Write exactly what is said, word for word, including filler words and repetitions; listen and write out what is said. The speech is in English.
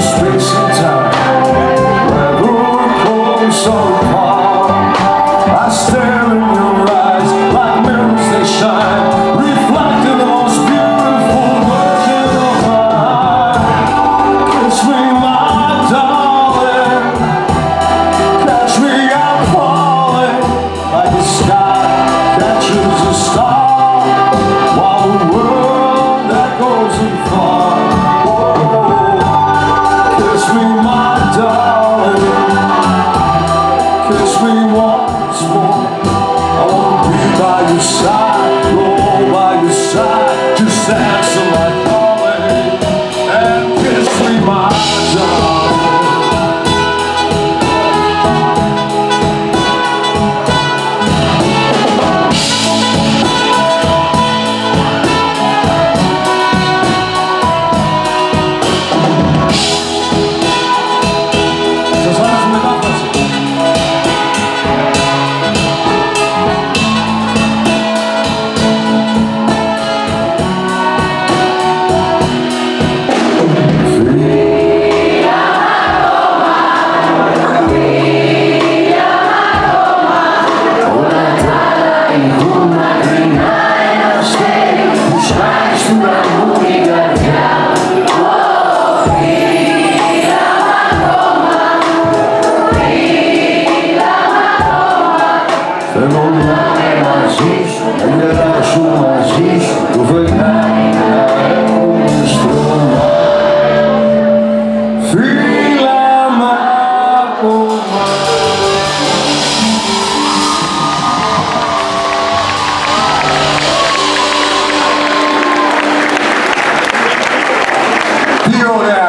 space and time, where the world pulls so apart. I stare in your eyes like mirrors they shine, reflecting the most beautiful work in your mind. Kiss me, my darling, catch me, I'm falling, like the sky catches a star, while the world that goes and far. Kiss me, my darling, kiss me once more. I wanna be by your side, go by your side, just answer my calling and kiss me, my darling. Dio